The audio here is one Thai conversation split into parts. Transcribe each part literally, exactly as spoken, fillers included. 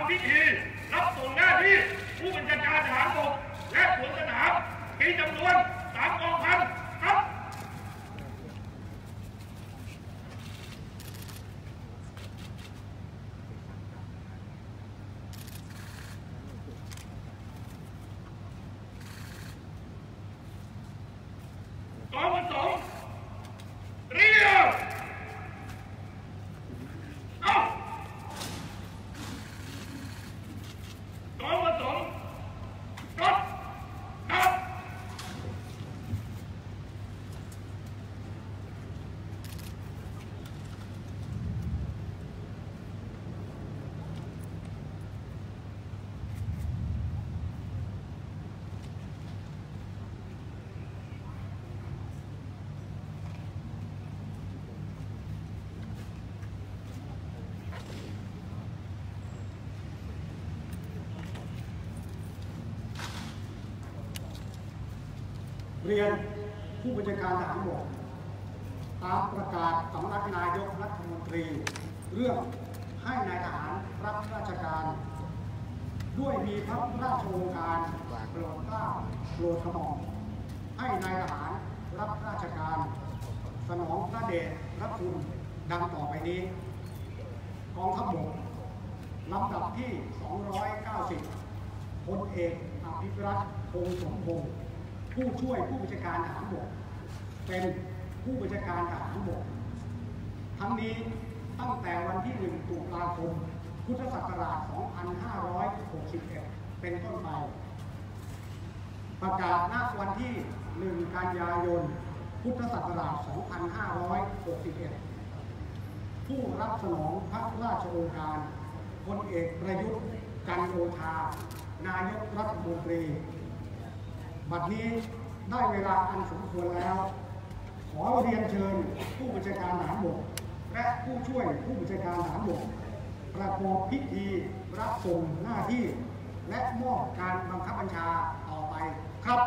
พิธีรับส่งหน้าที่ผู้บัญชาการทหารบกและสวนสนามมีจำนวนสามกองพันครับกองผสมเรียบเอากองผสมรถนับเรียนผู้บัญชาการทหารบกตามประกาศสำนักนายกรัฐมนตรีเรื่องให้นายทหารรับราชการด้วยมีพระราชโองการโปรดเกล้าโปรดกระหม่อมให้นายทหารรับราชการสนองพระเดชพระคุณดังต่อไปนี้กองทัพบกลำดับที่สองร้อยเก้าสิบพลเอกอภิรัตน์คงสมพงษ์ผู้ช่วยผู้บัญชาการทหารบกเป็นผู้บัญชาการทหารบกทั้งนี้ตั้งแต่วันที่หนึ่งตุลาคมพุทธศักราชสองพันห้าร้อยหกสิบเอ็ดเป็นต้นไปประกาศณวันที่หนึ่งกันยายนพุทธศักราชสองพันห้าร้อยหกสิบเอ็ดผู้รับสนองพระราชโองการพลเอกประยุทธ์จันทร์โอชานายกรัฐมนตรีบัดนี้ได้เวลาอันสมควรแล้วขอเรียนเชิญผู้บัญชาการทหารบกและผู้ช่วยผู้บัญชาการทหารบกประกอบพิธีรับส่งหน้าที่และมอบการบังคับบัญชาต่อไปครับ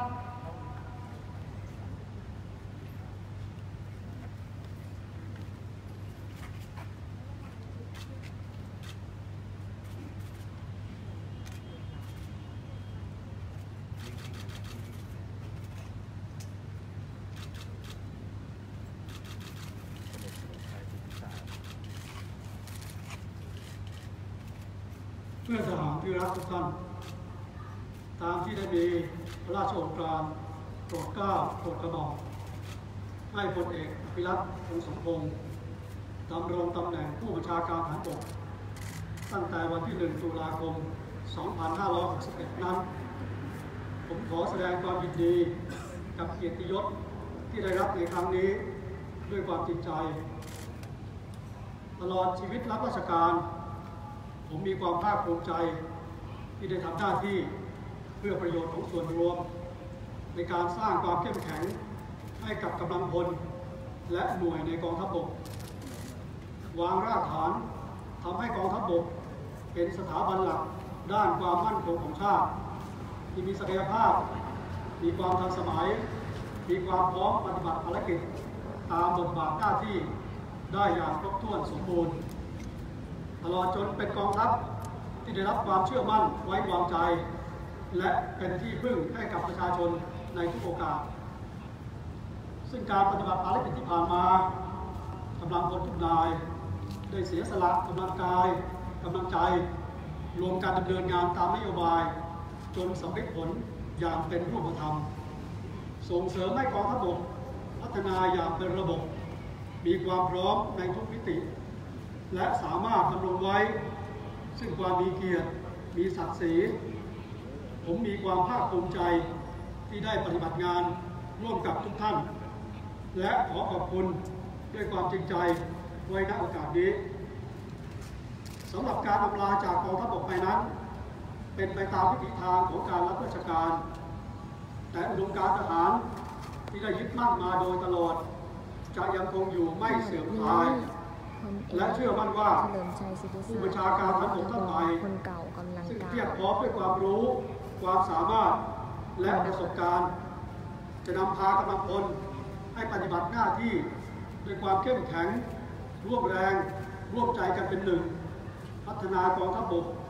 เพื่อนทหารที่รักทุกท่านตามที่ได้มีพระราชโองการโปรดเกล้าโปรดกระหม่อมให้พลเอกอภิรัตน์คงสมพงษ์ดำรงตำแหน่งผู้บัญชาการทหารบกตั้งแต่วันที่หนึ่งตุลาคมสองพันห้าร้อยหกสิบเอ็ดนั้นผมขอแสดงความยินดีกับเกียรติยศที่ได้รับในครั้งนี้ด้วยความจริงใจตลอดชีวิตรับราชการผมมีความภาคภูมิใจที่ได้ทำหน้าที่เพื่อประโยชน์ของส่วนรวมในการสร้างความเข้มแข็งให้กับกำลังพลและหน่วยในกองทัพบกวางรากฐานทำให้กองทัพบกเป็นสถาบันหลักด้านความมั่นคงของชาติที่มีศักยภาพมีความทันสมัยมีความพร้อมปฏิบัติภารกิจตามบทบาทหน้าที่ได้อย่างครบถ้วนสมบูรณ์ตลอดจนเป็นกองทัพที่ได้รับความเชื่อมั่นไว้วางใจและเป็นที่พึ่งให้กับประชาชนในทุกโอกาสซึ่งการปฏิบัติภารกิจที่ผ่านมากำลังพลทุกนายได้เสียสละกำลังกายกำลังใจรวมการดำเนินงานตามนโยบายจนสำเร็จผลอย่างเป็นรูปธรรมส่งเสริมให้กองทัพบกพัฒนาอย่างเป็นระบบมีความพร้อมในทุกมิติและสามารถดำรงไว้ซึ่งความมีเกียรติมีศักดิ์ศรีผมมีความภาคภูมิใจที่ได้ปฏิบัติงานร่วมกับทุกท่านและขอขอบคุณด้วยความจริงใจไว้ณโอกาสนี้สำหรับการอำลาจากกองทัพบกไปนั้นเป็นไปตามวิถีทางของการรับราชการแต่อุดมการณ์ทหารที่ได้ยึดมั่นมาโดยตลอดจะยังคงอยู่ไม่เสื่อมคลายและเชื่อมั่นว่าผู้บัญชาการทหารบกท่านใหม่ซึ่งเพียบพร้อมด้วยความรู้ความสามารถและประสบการณ์จะนำพากำลังพลให้ปฏิบัติหน้าที่ด้วยความเข้มแข็งร่วมแรงร่วมใจกันเป็นหนึ่งพัฒนากองทัพบกใ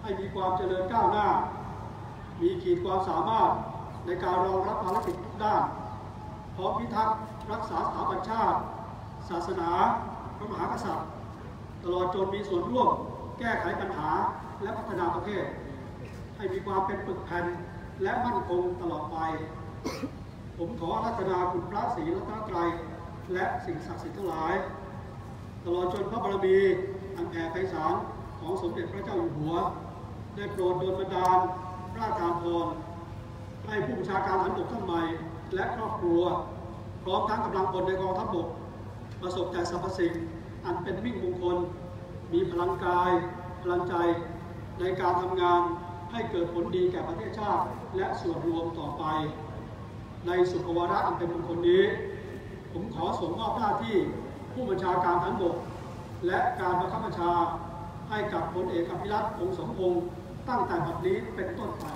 ให้มีความเจริญก้าวหน้ามีขีดความสามารถในการรองรับภารกิจทุกด้านพร้อมพิทักษ์รักษาสถาบันชาติศาสนาพระมหากษัตริย์ตลอดจนมีส่วนร่วมแก้ไขปัญหาและพัฒนาประเทศให้มีความเป็นปึกแผ่นและมั่นคงตลอดไปผมขออาราธนาคุณพระศรีรัตนตรัยและสิ่งศักดิ์สิทธิ์ทั้งหลายตลอดจนพระบารมีอันแผ่ไพศาลของสมเด็จพระเจ้าอยู่หัวได้โปรดโดนบันดาลพระราชทานพรให้ผู้บัญชาการทหารบกท่านใหม่และครอบครัวพร้อมทั้งกำลังพลในกองทัพบกประสบแต่สรรพสิ่งอันเป็นมิ่งมงคลมีพลังกายพลังใจในการทำงานให้เกิดผลดีแก่ประเทศชาติและส่วนรวมต่อไปในสุขวาระอันเป็นมงคลนี้ผมขอส่งมอบหน้าที่ผู้บัญชาการทหารบกและการบังคับบัญชาให้กับพลเอกอภิรัตน์ คงสมพงษ์ตั้งแต่บัดนี้เป็นต้นไป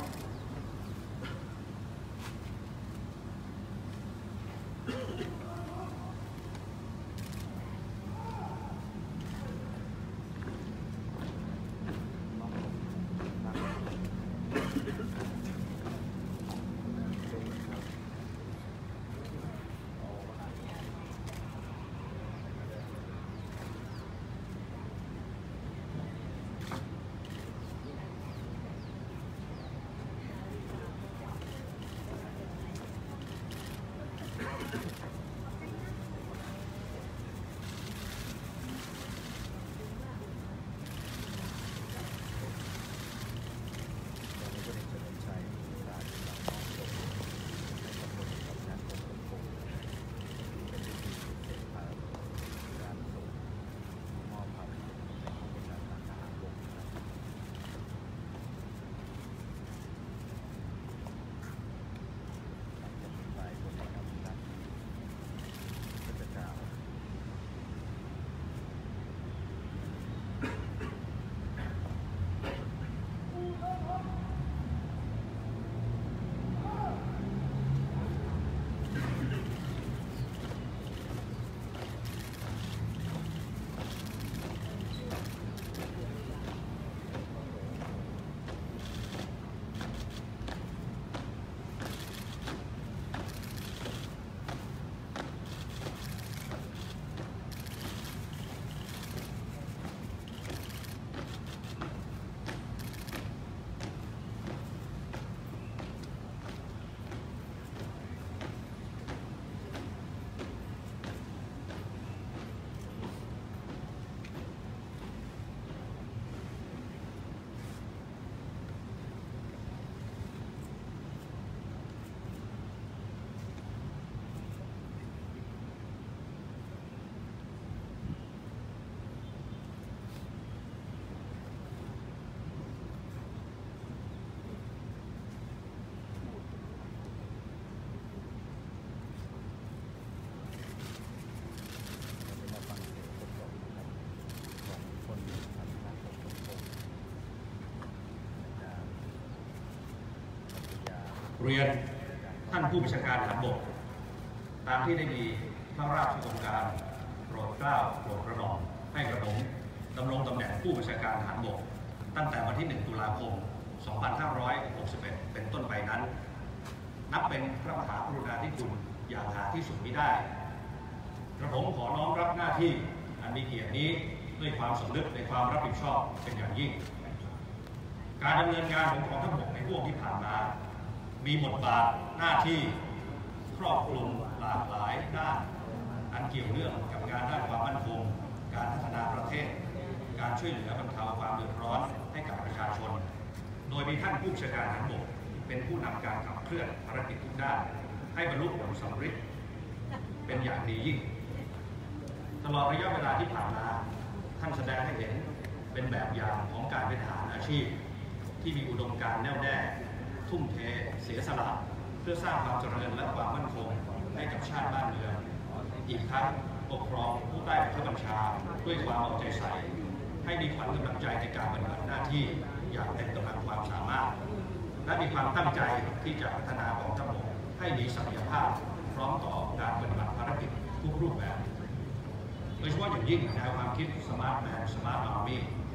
เรียนท่านผู้บัญชาการทหารบกตามที่ได้มีพระราชโองการโปรดเกล้าโปรดกระหม่อมให้กระผมดำรงตำแหน่งผู้บัญชาการทหารบกตั้งแต่วันที่หนึ่งตุลาคมสองพันห้าร้อยหกสิบเอ็ดเป็นต้นไปนั้นนับเป็นพระมหากรุณาธิคุณอย่างหาที่สุดมิได้กระผมขอน้อมรับหน้าที่อันมีเกียรตินี้ด้วยความสำนึกในความรับผิดชอบเป็นอย่างยิ่งการดำเนินงานของกองทัพบกในช่วงที่ผ่านมามีบทบาทหน้าที่ครอบคลุมหลากหลายด้านอันเกี่ยวเนื่องกับงานด้านความมั่นคงการพัฒนาประเทศการช่วยเหลือบรรเทาความเดือดร้อนให้กับประชาชนโดยมีท่านผู้บัญชาการทหารบกเป็นผู้นำการขับเคลื่อนภารกิจทุกด้านให้บรรลุผลสำเร็จเป็นอย่างดียิ่งตลอดระยะเวลาที่ผ่านมาท่านแสดงให้เห็นเป็นแบบอย่างของการเป็นทหารอาชีพที่มีอุดมการณ์แน่วแน่ทุ่มเทเสียสละเพื่อสร้างความเจริญและความมั่นคงให้กับชาติบ้านเมืองอีกทั้งปกครองผู้ใต้บังคับบัญชาด้วยความเอาใจใส่ให้มีขวัญกำลังใจในการปฏิบัติหน้าที่อย่างเต็มกำลังความสามารถและมีความตั้งใจที่จะพัฒนากองทัพบกให้มีศักยภาพพร้อมต่อการปฏิบัติภารกิจทุกรูปแบบโดยเฉพาะอย่างยิ่งแนวความคิด Smart Man Smart Army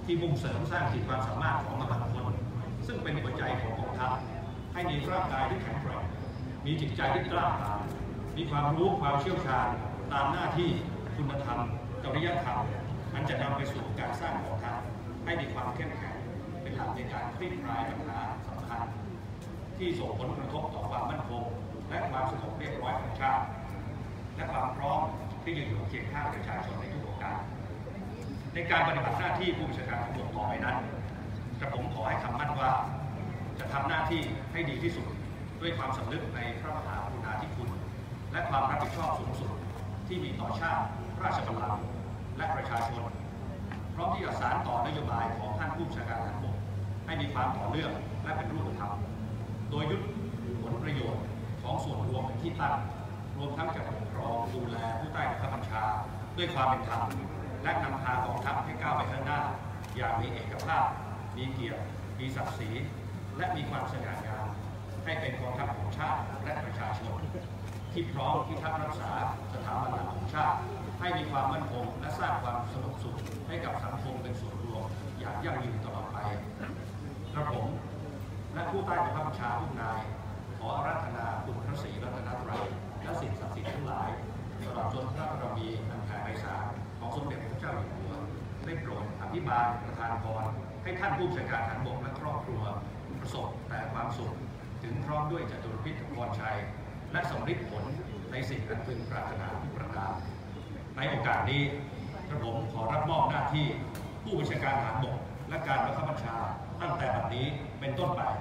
ที่มุ่งเสริมสร้างขีดความสามารถของกำลังพลซึ่งเป็นหัวใจของกองทัพให้มีร่างกายที่แข็งแกร่งมีจิตใจที่กล้าหาญมีความรู้ความเชี่ยวชาญตามหน้าที่คุณธรรมจริยธรรมอันจะนำไปสู่การสร้างกองทัพให้มีความเข้มแข็งเป็นหลักในการคลี่คลายปัญหาสำคัญที่ส่งผลกระทบต่อความมั่นคงและความสงบเรียบร้อยของชาติและความพร้อมที่จะอยู่เคียงข้างประชาชนในทุกโอกาสในการปฏิบัติหน้าที่ผู้บัญชาการทหารบกต่อไปนั้นกระผมขอให้คำมั่นว่าจะทำหน้าที่ให้ดีที่สุดด้วยความสำนึกในพระมหากรุณาธิคุณและความรับผิดชอบสูงสุดที่มีต่อชาติราชบัลลังก์และประชาชนพร้อมที่จะสานต่อนโยบายของท่านผู้บัญชาการทหารบกให้มีความต่อเนื่องและเป็นรูปธรรมโดยยึดผลประโยชน์ของส่วนรวมเป็นที่ตั้งรวมทั้งจะปกครองดูแลผู้ใต้บังคับบัญชาด้วยความเป็นธรรมและนำพากองทัพให้ก้าวไปข้างหน้าอย่างมีเอกภาพมีเกียรติมีศักดิ์ศรีและมีความสง่างามให้เป็นกองทัพของชาติและประชาชนที่พร้อมที่ทัพรักษาสถาบันหลักของชาติให้มีความมั่นคงและสร้างความสงบสุขให้กับสังคมเป็นส่วนรวมอย่างยั่งยืนตลอดไปกระผมและผู้ใต้บังคับบัญชาทุกนายขออาราธนาคุณพระศรีรัตนตรัยและสิ่งศักดิ์สิทธิ์ทั้งหลายตลอดจนพระบารมีอันแผ่ไพศาลของสมเด็จพระเจ้าอยู่หัวได้โปรดอภิบาลประทานพรให้ท่านผู้บัญชาการทหารบกและครอบครัวประสบแต่ความสุขถึงพร้อมด้วยจตุรพิธพรชัยและสำฤทธิ์ผลในสิ่งอันพึงปรารถนาทุกประการในโอกาสนี้กระผมขอรับมอบหน้าที่ผู้บัญชาการทหารบกและการบังคับบัญชาตั้งแต่บัดนี้เป็นต้นไป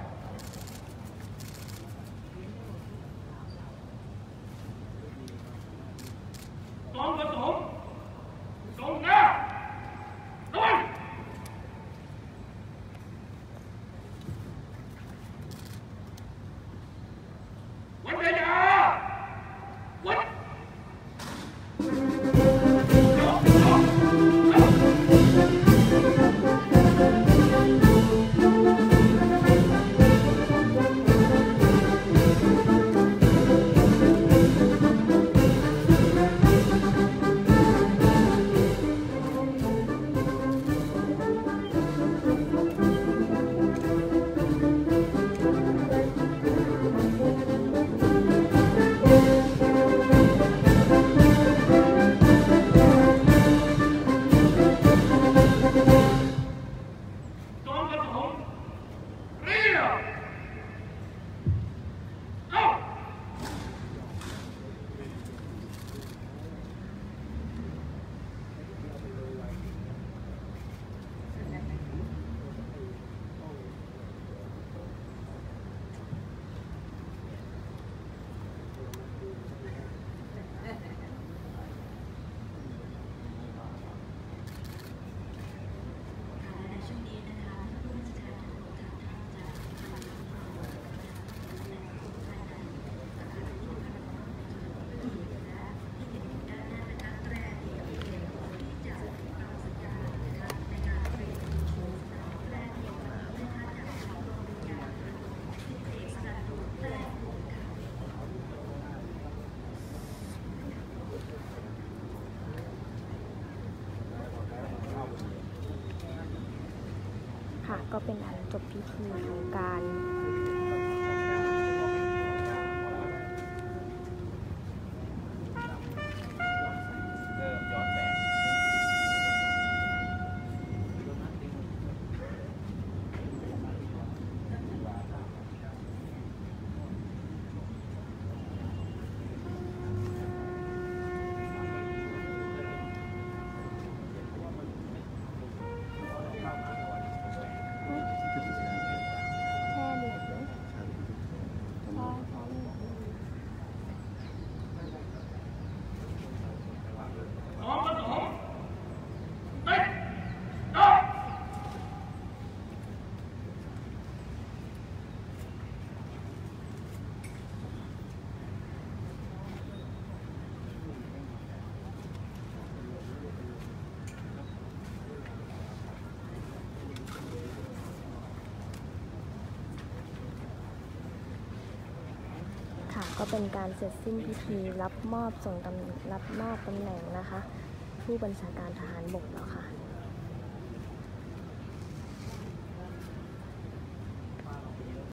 กองผสมตรงหน้าระวังวันเดียวันก็เป็นอันจบพิธีทางการก็เป็นการเสร็จสิ้นพิธีรับมอบส่งตำรับมอบตำแหน่งนะคะผู้บัญชาการทหารบกแล้วค่ะ